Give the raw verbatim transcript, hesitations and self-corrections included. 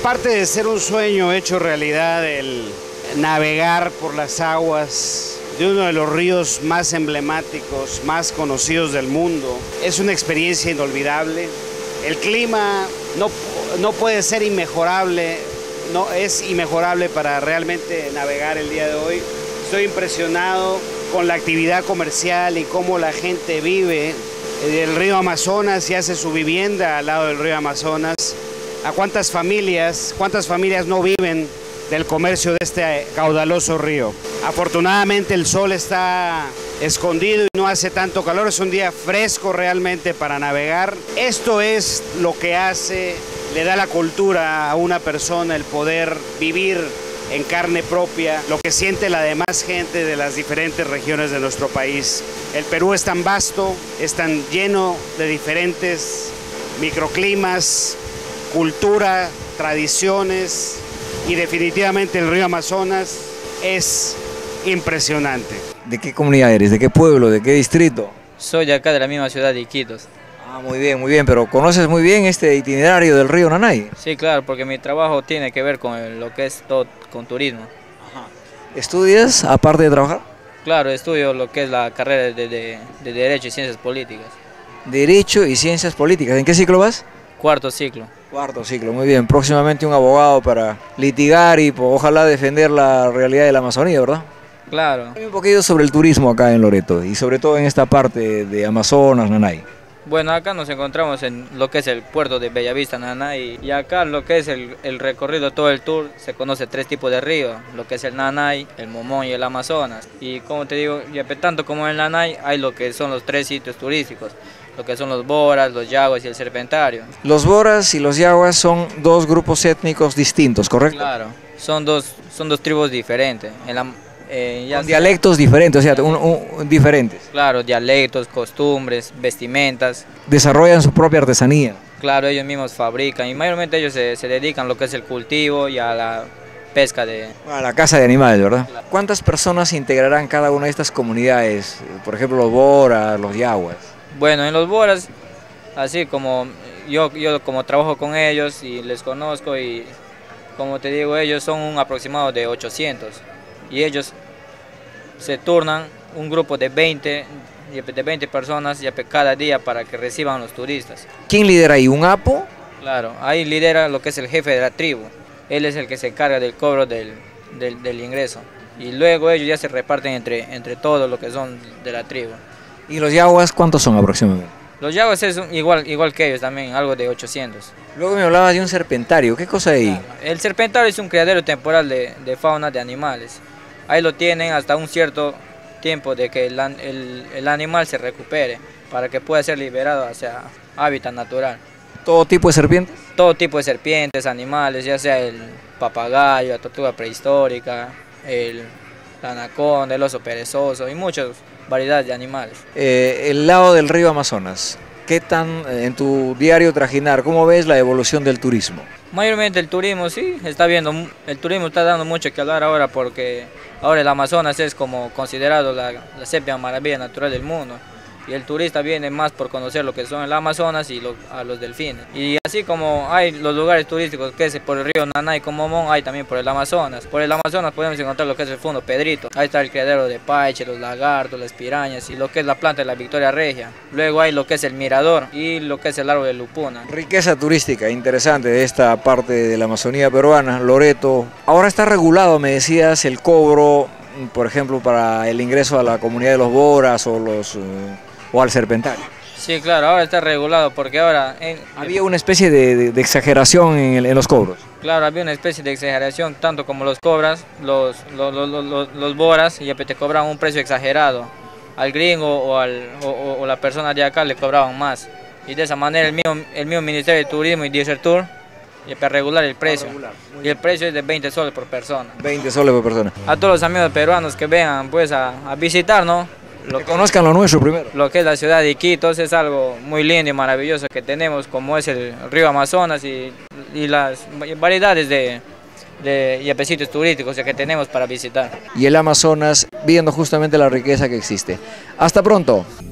aparte de ser un sueño hecho realidad, el navegar por las aguas de uno de los ríos más emblemáticos, más conocidos del mundo, es una experiencia inolvidable. El clima no, no puede ser inmejorable, no es inmejorable para realmente navegar el día de hoy. Estoy impresionado con la actividad comercial y cómo la gente vive del río Amazonas y hace su vivienda al lado del río Amazonas. ¿A cuántas familias, cuántas familias no viven del comercio de este caudaloso río? Afortunadamente el sol está escondido y no hace tanto calor, es un día fresco realmente para navegar. Esto es lo que hace, le da la cultura a una persona, el poder vivir en carne propia lo que siente la demás gente de las diferentes regiones de nuestro país. El Perú es tan vasto, es tan lleno de diferentes microclimas, cultura, tradiciones, y definitivamente el río Amazonas es impresionante. ¿De qué comunidad eres? ¿De qué pueblo? ¿De qué distrito? Soy de acá, de la misma ciudad de Iquitos. Ah, muy bien, muy bien, pero ¿conoces muy bien este itinerario del río Nanay? Sí, claro, porque mi trabajo tiene que ver con el- lo que es todo, con turismo. Ajá. ¿Estudias aparte de trabajar? Claro, estudio lo que es la carrera de, de- de Derecho y Ciencias Políticas. Derecho y Ciencias Políticas. ¿En qué ciclo vas? Cuarto ciclo. Cuarto ciclo, muy bien. Próximamente un abogado para litigar y pues, ojalá defender la realidad de la Amazonía, ¿verdad? Claro. Un poquito sobre el turismo acá en Loreto y sobre todo en esta parte de Amazonas, Nanay. Bueno, acá nos encontramos en lo que es el puerto de Bellavista, Nanay, y acá lo que es el, el recorrido, todo el tour, se conoce tres tipos de ríos, lo que es el Nanay, el Momón y el Amazonas. Y como te digo, ya tanto como en el Nanay hay lo que son los tres sitios turísticos, lo que son los Boras, los Yaguas y el Serpentario. Los Boras y los Yaguas son dos grupos étnicos distintos, ¿correcto? Claro, son dos, son dos tribus diferentes. En la, eh, ya Con sea- dialectos diferentes, o sea, un- un- diferentes. Claro, dialectos, costumbres, vestimentas. Desarrollan su propia artesanía. Claro, ellos mismos fabrican y mayormente ellos se, se dedican a lo que es el cultivo y a la pesca de... A la caza de animales, ¿verdad? ¿Cuántas personas integrarán cada una de estas comunidades? Por ejemplo, los Boras, los Yaguas. Bueno, en los Boras, así como yo, yo como trabajo con ellos y les conozco y como te digo, ellos son un aproximado de ochocientos y ellos se turnan un grupo de veinte, de veinte personas ya cada día para que reciban a los turistas. ¿Quién lidera ahí? ¿Un Apo? Claro, ahí lidera lo que es el jefe de la tribu, él es el que se encarga del cobro del, del, del ingreso y luego ellos ya se reparten entre, entre todos los que son de la tribu. ¿Y los Yaguas cuántos son aproximadamente? Los Yaguas es un- igual, igual que ellos también, algo de ochocientos. Luego me hablabas de un serpentario, ¿qué cosa hay ahí? El Serpentario es un criadero temporal de, de fauna de animales. Ahí lo tienen hasta un cierto tiempo de que el, an- el- el animal se recupere para que pueda ser liberado hacia hábitat natural. ¿Todo tipo de serpientes? Todo tipo de serpientes, animales, ya sea el papagayo, la tortuga prehistórica, el la anaconda, el oso perezoso y muchas variedades de animales. Eh, el lado del río Amazonas, ¿qué tan eh, en tu diario trajinar, cómo ves la evolución del turismo? Mayormente el turismo, sí, está viendo, mu- el turismo está dando mucho que hablar ahora porque ahora el Amazonas es como considerado la, la séptima maravilla natural del mundo y el turista viene más por conocer lo que son el Amazonas y lo- a los delfines. Y así como hay los lugares turísticos que es por el río Nanay con Momón, hay también por el Amazonas. Por el Amazonas podemos encontrar lo que es el fondo Pedrito, ahí está el criadero de paiche, los lagartos, las pirañas y lo que es la planta de la Victoria Regia. Luego hay lo que es el mirador y lo que es el árbol de Lupuna. Riqueza turística interesante de esta parte de la Amazonía peruana, Loreto. Ahora está regulado, me decías, el cobro, por ejemplo, para el ingreso a la comunidad de los Boras o, los, eh, o al Serpentario. Sí, claro, ahora está regulado porque ahora... en- Había una especie de, de- de exageración en, el- en los cobros. Claro, había una especie de exageración, tanto como los cobras, los, los, los, los- los- los boras, y te cobraban un precio exagerado. Al gringo o, al, o, o- o la persona de acá le cobraban más. Y de esa manera el mismo, el mismo Ministerio de Turismo y Tour y para regular el precio. Y el precio es de veinte soles por persona. veinte soles por persona. A todos los amigos peruanos que vengan pues a, a visitar, ¿no? Lo Que que, conozcan lo nuestro primero. lo que es la ciudad de Iquitos es algo muy lindo y maravilloso que tenemos, como es el río Amazonas y, y las variedades de, de yapecitos turísticos que tenemos para visitar. Y el Amazonas, viendo justamente la riqueza que existe. Hasta pronto.